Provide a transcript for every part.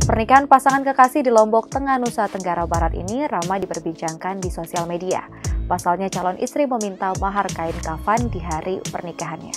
Pernikahan pasangan kekasih di Lombok Tengah, Nusa Tenggara Barat ini ramai diperbincangkan di sosial media. Pasalnya calon istri meminta mahar kain kafan di hari pernikahannya.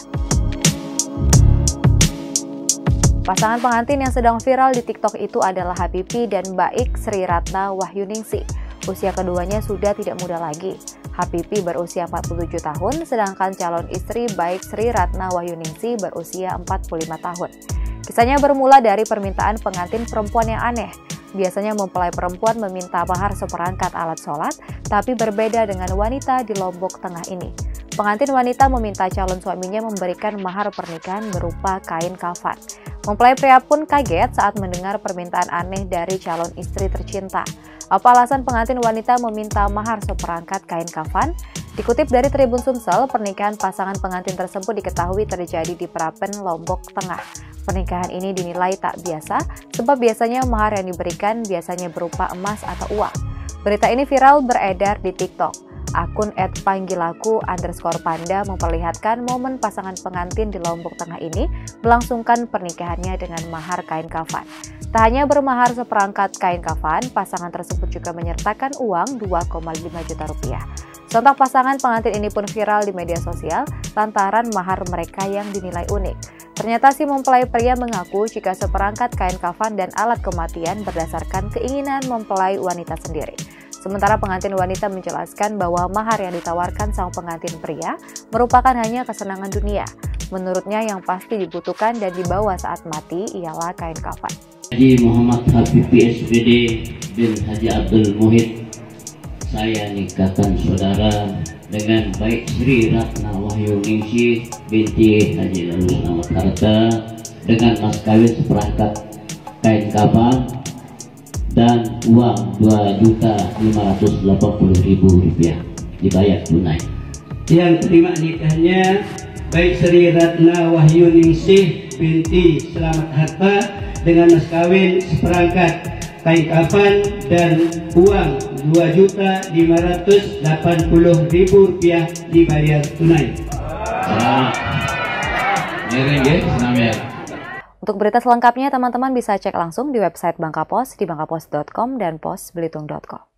Pasangan pengantin yang sedang viral di TikTok itu adalah Habibie dan Baik Sri Ratna Wahyuningsih. Usia keduanya sudah tidak muda lagi. Habibie berusia 47 tahun, sedangkan calon istri Baik Sri Ratna Wahyuningsih berusia 45 tahun. Kisahnya bermula dari permintaan pengantin perempuan yang aneh. Biasanya mempelai perempuan meminta mahar seperangkat alat sholat, tapi berbeda dengan wanita di Lombok Tengah ini. Pengantin wanita meminta calon suaminya memberikan mahar pernikahan berupa kain kafan. Mempelai pria pun kaget saat mendengar permintaan aneh dari calon istri tercinta. Apa alasan pengantin wanita meminta mahar seperangkat kain kafan? Dikutip dari Tribun Sumsel, pernikahan pasangan pengantin tersebut diketahui terjadi di Prapen, Lombok Tengah. Pernikahan ini dinilai tak biasa, sebab biasanya mahar yang diberikan biasanya berupa emas atau uang. Berita ini viral beredar di TikTok. Akun @panggilaku_panda memperlihatkan momen pasangan pengantin di Lombok Tengah ini melangsungkan pernikahannya dengan mahar kain kafan. Tak hanya bermahar seperangkat kain kafan, pasangan tersebut juga menyertakan uang 2,5 juta rupiah. Sontak pasangan pengantin ini pun viral di media sosial lantaran mahar mereka yang dinilai unik. Ternyata si mempelai pria mengaku jika seperangkat kain kafan dan alat kematian berdasarkan keinginan mempelai wanita sendiri. Sementara pengantin wanita menjelaskan bahwa mahar yang ditawarkan sang pengantin pria merupakan hanya kesenangan dunia. Menurutnya yang pasti dibutuhkan dan dibawa saat mati ialah kain kafan. Haji Muhammad Habibie SPD bin Haji Abdul Muhid, saya nikahkan saudara dengan Baik Sri Ratna Wahyuningsih binti Haji Lalu Selamat Harta dengan mas kawin seperangkat kain kafan dan uang Rp2.580.000 dibayar tunai. Yang terima nikahnya Baik Sri Ratna Wahyuningsih binti Selamat Harta dengan mas kawin seperangkat kain kafan dan uang Rp2.580.000 dibayar tunai. Untuk berita selengkapnya, teman-teman bisa cek langsung di website Bangka Pos di bangkapos.com dan posbelitung.com.